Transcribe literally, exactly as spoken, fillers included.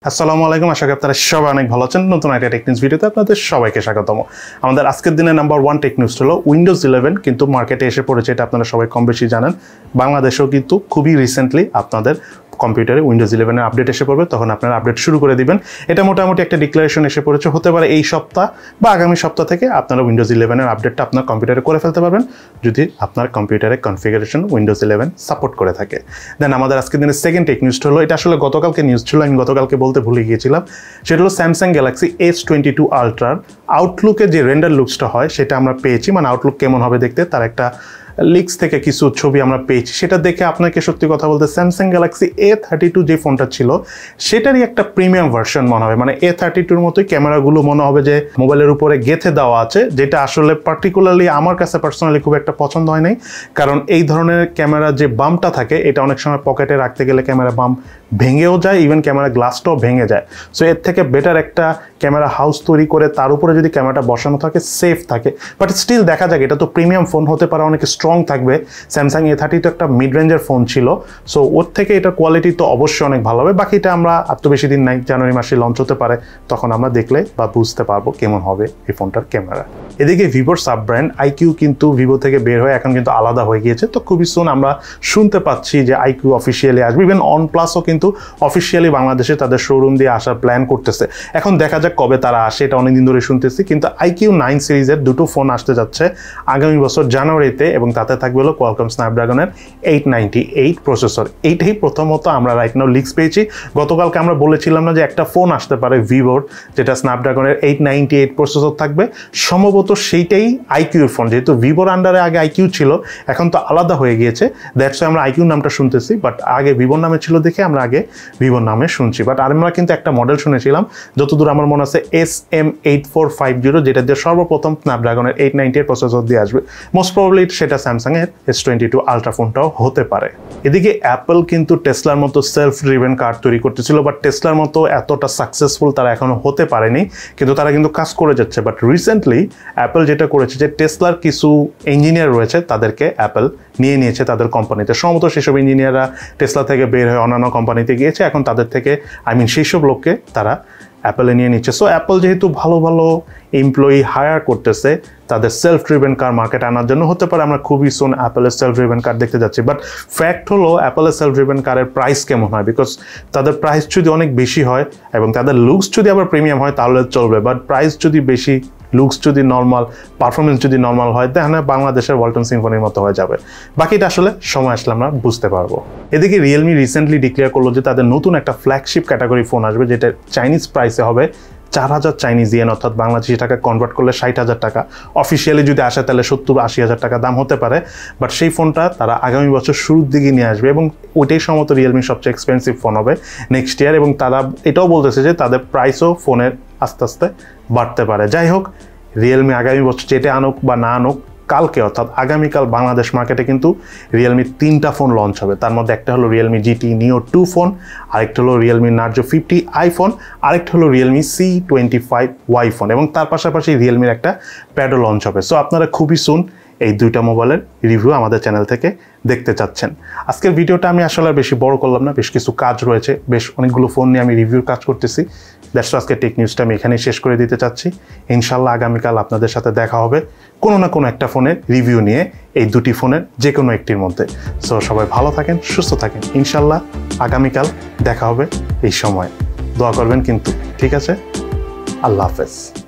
আসসালামু আলাইকুম, আশা করি আপনারা সবাই অনেক ভালো আছেন। নতুন একটা টেক নিউজ ভিডিওতে আপনাদের সবাইকে স্বাগতম। আমাদের আজকের দিনে নাম্বার ওয়ান টেক নিউজ হলো উইন্ডোজ ইলেভেন কিন্তু মার্কেটে এসে পড়েছে, এটা আপনারা সবাই কম বেশি জানেন। বাংলাদেশেও কিন্তু খুবই রিসেন্টলি আপনাদের কম্পিউটারে উইন্ডোজ ইলেভেনের আপডেট এসে পড়বে, তখন আপনারা আপডেট শুরু করে দিবেন। এটা মোটামুটি একটা ডিক্লারেশন এসে পড়েছে, হতে পারে এই সপ্তাহ বা আগামী সপ্তাহ থেকে আপনারা উইন্ডোজ ইলেভেনের আপডেটটা আপনার কম্পিউটারে করে ফেলতে পারবেন, যদি আপনার কম্পিউটারে কনফিগারেশন উইন্ডোজ ইলেভেন সাপোর্ট করে থাকে। দেন আমাদের আজকের দিনের সেকেন্ড টেক নিউজটা হলো, এটা আসলে গতকালকে নিউজ ছিল, আমি গতকালকে বলতে ভুলে গিয়েছিলাম। সেটা হলো Samsung Galaxy S twenty two আলট্রার আউটলুকের যে রেন্ডার লুকসটা হয় সেটা আমরা পেয়েছি, মানে আউটলুক কেমন হবে দেখতে তার একটা লিক্স থেকে কিছু ছবি আমরা পেয়েছি। সেটা দেখে আপনাকে সত্যি কথা বলতে Samsung Galaxy A thirty two যে ফোনটা ছিল সেটারই একটা প্রিমিয়াম ভার্সন মনে হবে, মানে এ থার্টি টুর মতোই ক্যামেরাগুলো মনে হবে যে মোবাইলের উপরে গেঁথে দেওয়া আছে, যেটা আসলে পার্টিকুলারলি আমার কাছে পার্সোনালি খুব একটা পছন্দ হয় নাই। কারণ এই ধরনের ক্যামেরা যে বাম্পটা থাকে এটা অনেক সময় পকেটে রাখতে গেলে ক্যামেরা বাম্প ভেঙেও যায়, ইভেন ক্যামেরা গ্লাসটাও ভেঙে যায়। সো এর থেকে বেটার একটা ক্যামেরা হাউস তৈরি করে তার উপরে যদি ক্যামেরাটা বসানো থাকে সেফ থাকে। বাট স্টিল দেখা যাক, এটা তো প্রিমিয়াম ফোন হতে পারে, অনেক স্ট্রং থাকবে। স্যামসাং এ থার্টি তো একটা মিড রেঞ্জের ফোন ছিল, সো ওর থেকে এটা কোয়ালিটি তো অবশ্যই অনেক ভালো হবে। বাকিটা আমরা আর তো বেশি দিন নাই, জানুয়ারি মাসে লঞ্চ হতে পারে, তখন আমরা দেখলে বা বুঝতে পারবো কেমন হবে এই ফোনটার ক্যামেরা। এদিকে ভিভোর সাব ব্র্যান্ড আইকিউ কিন্তু ভিভো থেকে বের হয়ে এখন কিন্তু আলাদা হয়ে গিয়েছে, তো খুবই সুন আমরা শুনতে পাচ্ছি যে আইকিউ অফিসিয়ালি আসবে। ইভেন অন প্লাসও কিন্তু অফিসিয়ালি বাংলাদেশে তাদের শোরুম দিয়ে আসার প্ল্যান করতেছে। এখন দেখা যাক কবে তারা আসে, এটা অনেকদিন ধরে শুনতেছি। কিন্তু আইকিউ নাইন সিরিজের দুটো ফোন আসতে যাচ্ছে আগামী বছর জানুয়ারিতে, এবং তাতে থাকবে হলো কোয়ালকম স্ন্যাপড্রাগনের এইট নাইনটি এইট প্রসেসর। এইটাই প্রথমত আমরা রাইট নাও লিক্স পেয়েছি। গতকালকে আমরা বলেছিলাম না যে একটা ফোন আসতে পারে ভিভোর যেটা স্ন্যাপড্রাগনের এইট নাইনটি এইট প্রসেসর থাকবে, সম্ভবত সেইটাই আইকিউর ফোন। যেহেতু ভিভোর আন্ডারে আগে আইকিউ ছিল, এখন তো আলাদা হয়ে গিয়েছে, দ্যাটস ওয়াই আমরা আইকিউ নামটা শুনতেছি। বাট আগে ভিভোর নামে ছিল দেখে আমরা আগে ভিভোর নামে শুনছি। বাট আমরা কিন্তু একটা মডেল শুনেছিলাম, যতদূর আমার মনে আছে S M eight four five zero, যেটা দিয়ে সর্বপ্রথম স্ন্যাপড্রাগনের এইট নাইনটি এইট প্রসেসর দিয়ে আসবে। মোস্ট প্রবাবলি সেটা স্যামসাং এর এস টোয়েন্টি টু আলট্রা ফোনটাও হতে পারে। এদিকে অ্যাপল কিন্তু টেসলার মতো সেলফ ড্রিভেন কার তৈরি করতেছিল, বাট টেসলার মতো এতটা সাকসেসফুল তারা এখনো হতে পারেনি, কিন্তু তারা কিন্তু কাজ করে যাচ্ছে। বাট রিসেন্টলি অ্যাপল যেটা করেছে যে টেসলার কিছু ইঞ্জিনিয়ার রয়েছে তাদেরকে অ্যাপল নিয়ে নিয়েছে তাদের কোম্পানিতে। সম্ভবত সেসব ইঞ্জিনিয়াররা টেসলা থেকে বের হয়ে অন্যান্য কোম্পানিতে গিয়েছে, এখন তাদের থেকে আই মিন সেই সব লোককে তারা অ্যাপলে নিয়ে নিচ্ছে। সো অ্যাপল যেহেতু ভালো ভালো এমপ্লয়ি হায়ার করতেছে তাদের সেলফ ড্রিভেন কার মার্কেট আনার জন্য, হতে পারে আমরা খুবই সুন অ্যাপলের সেলফ ড্রিভেন কার দেখতে যাচ্ছি। বাট ফ্যাক্ট হলো অ্যাপলের সেলফ ড্রিভেন কারের প্রাইস কেমন হয়, বিকজ তাদের প্রাইস যদি অনেক বেশি হয় এবং তাদের লুকস যদি আবার প্রিমিয়াম হয় তাহলে চলবে। বাট প্রাইস যদি বেশি, লুকস যদি নর্মাল, পারফরমেন্স যদি নর্মাল হয়, তাহলে বাংলাদেশের ওয়ালটন সিম্ফনির মতো হয়ে যাবে। বাকিটা আসলে সময় আসলে আমরা বুঝতে পারবো। এদিকে রিয়েলমি রিসেন্টলি ডিক্লেয়ার করলো যে তাদের নতুন একটা ফ্ল্যাগশিপ ক্যাটাগরি ফোন আসবে, যেটা চাইনিজ প্রাইসে হবে চার হাজার চাইনিজ ইয়েন, অর্থাৎ বাংলাদেশি টাকা কনভার্ট করলে ষাট হাজার টাকা। অফিসিয়ালি যদি আসে তাহলে সত্তর আশি হাজার টাকা দাম হতে পারে। বাট সেই ফোনটা তারা আগামী বছর শুরুর দিকে নিয়ে আসবে, এবং ওইটাই সম্ভবত রিয়েলমির সবচেয়ে এক্সপেন্সিভ ফোন হবে নেক্সট ইয়ার। এবং তারা এটাও বলতেছে যে তাদের প্রাইসও ফোনের আস্তে আস্তে বাড়তে পারে। যাই হোক, রিয়েলমি আগামী বছর যেটা আনুক বা না আনুক, কালকে অর্থাৎ আগামীকাল বাংলাদেশ মার্কেটে কিন্তু রিয়েলমির তিনটা ফোন লঞ্চ হবে। তার মধ্যে একটা হলো Realme GT neo two phone, আরেকটা হলো রিয়েলমি নার্জো ফিফটি আইফোন, আরেকটা হলো Realme C twenty five Y phone, এবং তার পাশাপাশি রিয়েলমির একটা প্যাডও লঞ্চ হবে। সো আপনারা খুবই সুন এই দুইটা মোবাইলের রিভিউ আমাদের চ্যানেল থেকে দেখতে চাচ্ছেন। আজকের ভিডিওটা আমি আসলে বেশি বড় করলাম না, বেশ কিছু কাজ রয়েছে, বেশ অনেকগুলো ফোন নিয়ে আমি রিভিউর কাজ করতেছি। দ্যাটস আজকে টেক নিউজটা আমি এখানেই শেষ করে দিতে চাচ্ছি। ইনশাল্লাহ আগামীকাল আপনাদের সাথে দেখা হবে কোনো না কোনো একটা ফোনের রিভিউ নিয়ে, এই দুটি ফোনের যে কোনো একটির মধ্যে। সো সবাই ভালো থাকেন, সুস্থ থাকেন। ইনশাল্লাহ আগামীকাল দেখা হবে এই সময়। দোয়া করবেন কিন্তু, ঠিক আছে? আল্লাহ হাফেজ।